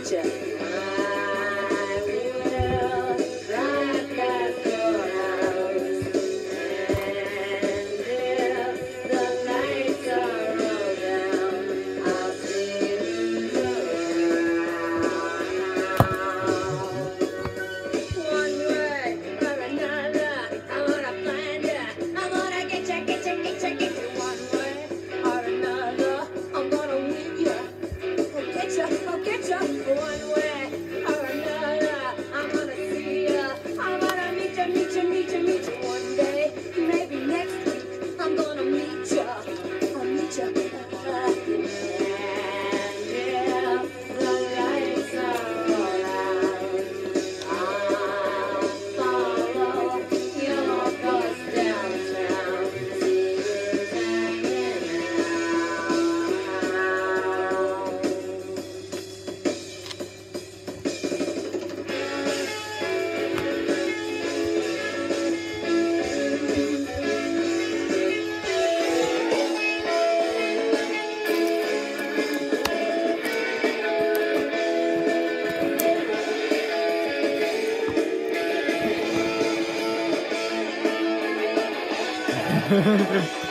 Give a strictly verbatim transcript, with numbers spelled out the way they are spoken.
meet you. I will drive past your house, and if the lights are all down, I'll see you around. One way or another, I'm gonna find you. I'm gonna get you, get you, get you, get you. One way or another, I'm gonna win you. I'll get you, I'll get you. One way or another, I'm gonna see you. I'm gonna meet you, meet you, meet you, meet you one day. Maybe next week, I'm gonna meet you. I'll meet you. And if the lights are all out, I'll follow your bus downtown. See who's hanging Hehehe